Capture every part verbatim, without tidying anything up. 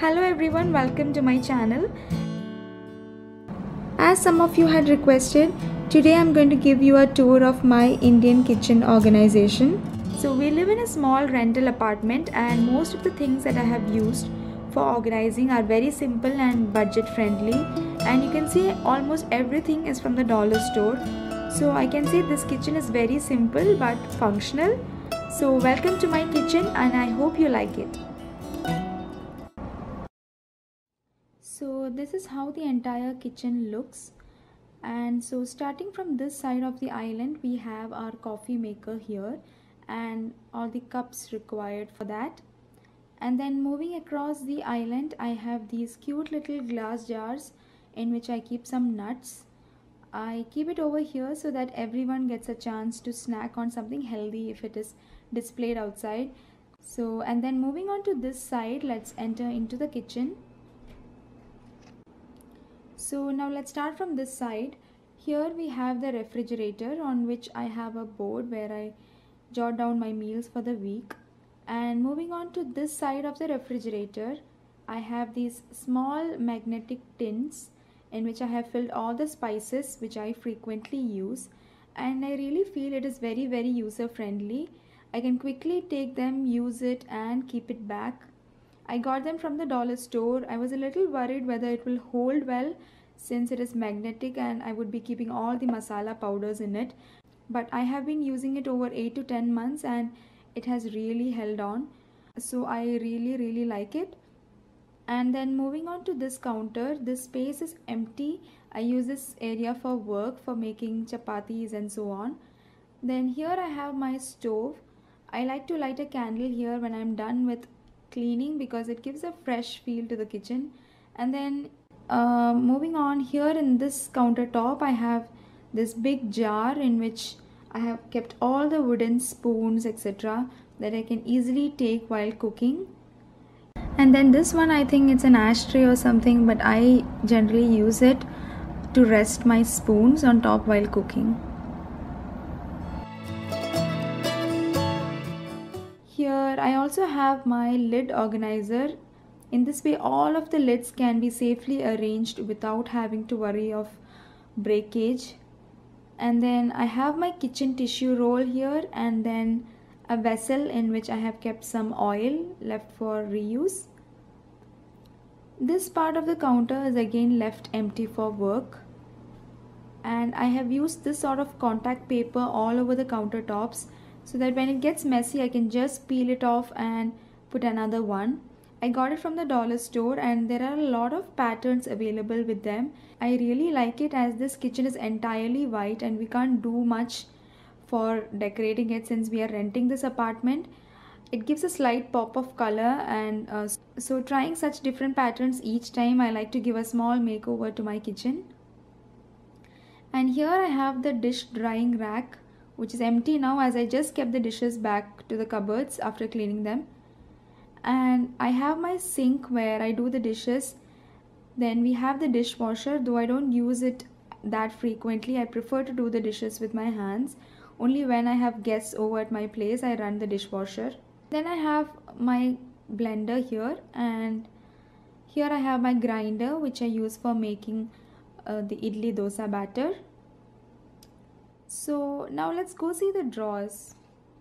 Hello everyone, welcome to my channel. As some of you had requested, today I'm going to give you a tour of my Indian kitchen organization. So we live in a small rental apartment and most of the things that I have used for organizing are very simple and budget friendly, and you can see almost everything is from the dollar store. So I can say this kitchen is very simple but functional. So welcome to my kitchen and I hope you like it. So this is how the entire kitchen looks, and so starting from this side of the island we have our coffee maker here and all the cups required for that. And then moving across the island I have these cute little glass jars in which I keep some nuts. I keep it over here so that everyone gets a chance to snack on something healthy if it is displayed outside. So and then moving on to this side, let's enter into the kitchen. So now let's start from this side. Here we have the refrigerator on which I have a board where I jot down my meals for the week. And moving on to this side of the refrigerator, I have these small magnetic tins in which I have filled all the spices which I frequently use, and I really feel it is very very user friendly. I can quickly take them, use it and keep it back. I got them from the dollar store. I was a little worried whether it will hold well since it is magnetic and I would be keeping all the masala powders in it. But I have been using it over eight to ten months and it has really held on. So I really really like it. And then moving on to this counter, this space is empty. I use this area for work, for making chapatis and so on. Then here I have my stove. I like to light a candle here when I'm done with cleaning because it gives a fresh feel to the kitchen. And then uh, moving on, here in this countertop I have this big jar in which I have kept all the wooden spoons etc that I can easily take while cooking. And then this one, I think it's an ashtray or something, but I generally use it to rest my spoons on top while cooking. Here I also have my lid organizer. In this way all of the lids can be safely arranged without having to worry of breakage. And then I have my kitchen tissue roll here, and then a vessel in which I have kept some oil left for reuse. This part of the counter is again left empty for work, and I have used this sort of contact paper all over the countertops so that when it gets messy I can just peel it off and put another one. I got it from the dollar store and there are a lot of patterns available with them. I really like it as this kitchen is entirely white and we can't do much for decorating it since we are renting this apartment. It gives a slight pop of color, and uh, so trying such different patterns each time, I like to give a small makeover to my kitchen. And here I have the dish drying rack, which is empty now as I just kept the dishes back to the cupboards after cleaning them. And I have my sink where I do the dishes. Then we have the dishwasher, though I don't use it that frequently. I prefer to do the dishes with my hands. Only when I have guests over at my place I run the dishwasher. Then I have my blender here, and here I have my grinder which I use for making uh, the idli dosa batter. So now let's go see the drawers.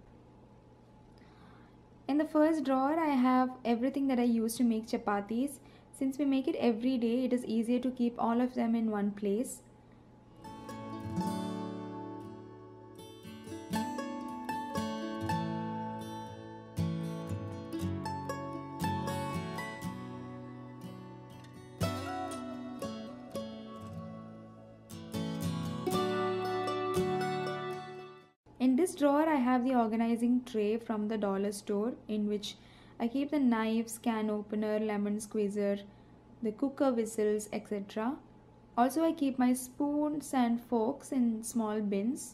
In the first drawer I have everything that I use to make chapatis. Since we make it every day, it is easier to keep all of them in one place. In this drawer I have the organizing tray from the dollar store in which I keep the knives, can opener, lemon squeezer, the cooker whistles, et cetera. Also I keep my spoons and forks in small bins.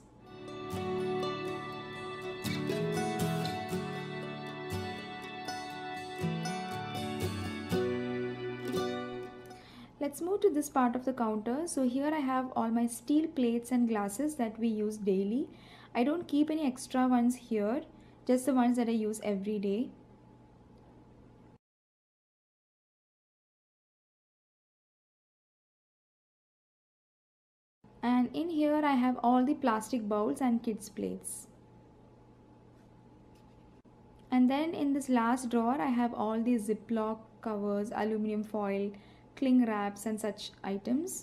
Let's move to this part of the counter. So here I have all my steel plates and glasses that we use daily. I don't keep any extra ones here, just the ones that I use every day. And in here I have all the plastic bowls and kids plates. And then in this last drawer I have all the ziploc covers, aluminum foil, cling wraps and such items.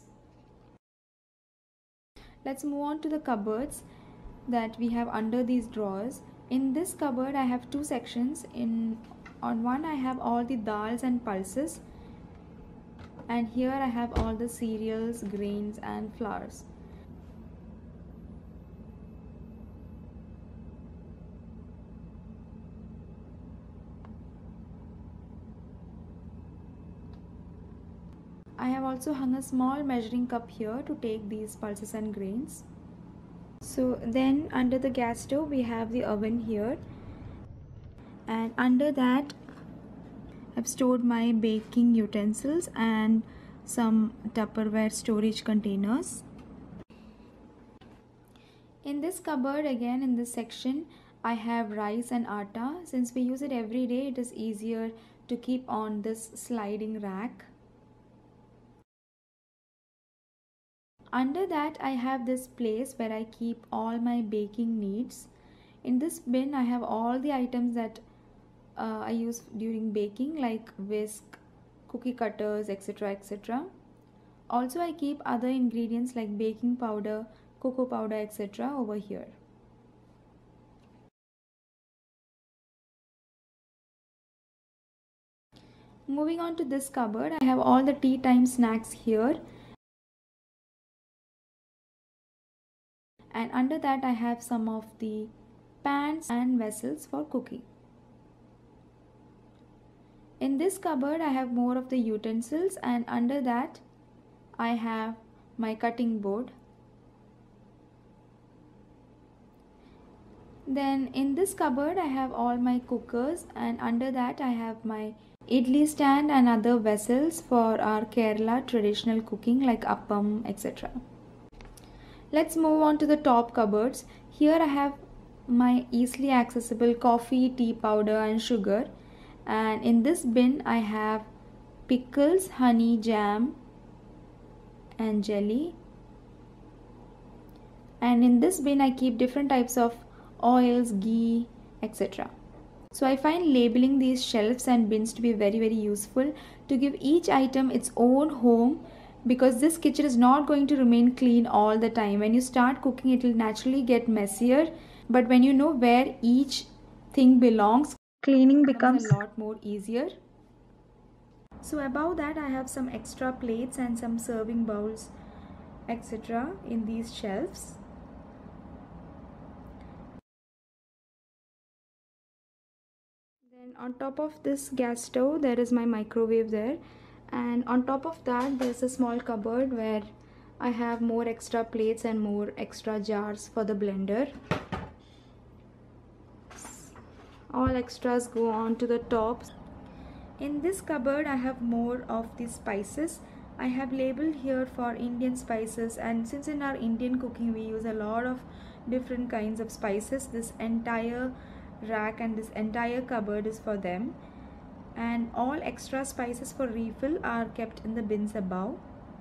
Let's move on to the cupboards that we have under these drawers. In this cupboard I have two sections. In on one I have all the dals and pulses, and here I have all the cereals, grains and flours. I have also hung a small measuring cup here to take these pulses and grains. So then under the gas stove we have the oven here, and under that I've stored my baking utensils and some Tupperware storage containers. In this cupboard again, in this section, I have rice and atta. Since we use it every day, it is easier to keep on this sliding rack. Under that I have this place where I keep all my baking needs. In this bin I have all the items that uh, I use during baking, like whisk, cookie cutters, etc, etc. Also I keep other ingredients like baking powder, cocoa powder, etc over here. Moving on to this cupboard, I have all the tea time snacks here. And under that I have some of the pans and vessels for cooking. In this cupboard I have more of the utensils, and under that I have my cutting board. Then in this cupboard I have all my cookers, and under that I have my idli stand and other vessels for our Kerala traditional cooking like appam, et cetera. Let's move on to the top cupboards. Here I have my easily accessible coffee, tea powder and sugar. And in this bin I have pickles, honey, jam and jelly. And in this bin I keep different types of oils, ghee, et cetera. So I find labeling these shelves and bins to be very very useful to give each item its own home, because this kitchen is not going to remain clean all the time. When you start cooking it will naturally get messier, but when you know where each thing belongs, cleaning becomes a lot more easier. So above that I have some extra plates and some serving bowls, et cetera in these shelves. Then on top of this gas stove there is my microwave there, and on top of that there's a small cupboard where I have more extra plates and more extra jars for the blender. All extras go on to the top. In this cupboard I have more of the spices. I have labeled here for Indian spices, and since in our Indian cooking we use a lot of different kinds of spices, this entire rack and this entire cupboard is for them. And all extra spices for refill are kept in the bins above.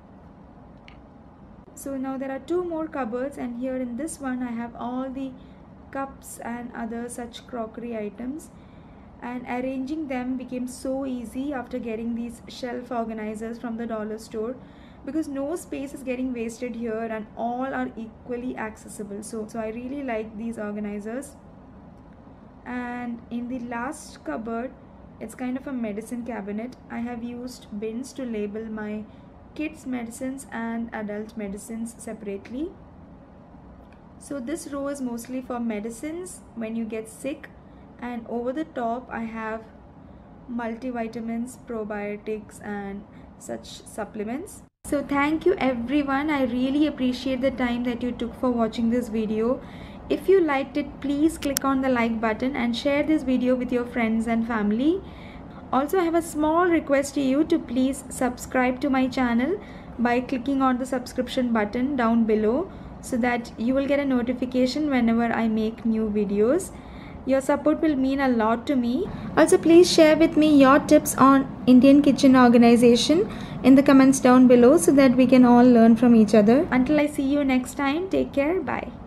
So now there are two more cupboards, and here in this one I have all the cups and other such crockery items, and arranging them became so easy after getting these shelf organizers from the dollar store, because no space is getting wasted here and all are equally accessible. So, so I really like these organizers. And in the last cupboard, it's kind of a medicine cabinet. I have used bins to label my kids medicines and adult medicines separately. So this row is mostly for medicines when you get sick, and over the top I have multivitamins, probiotics and such supplements. So thank you everyone. I really appreciate the time that you took for watching this video. If you liked it, please click on the like button and share this video with your friends and family. Also, I have a small request to you to please subscribe to my channel by clicking on the subscription button down below, so that you will get a notification whenever I make new videos. Your support will mean a lot to me. Also, please share with me your tips on Indian kitchen organization in the comments down below so that we can all learn from each other. Until I see you next time, take care. Bye.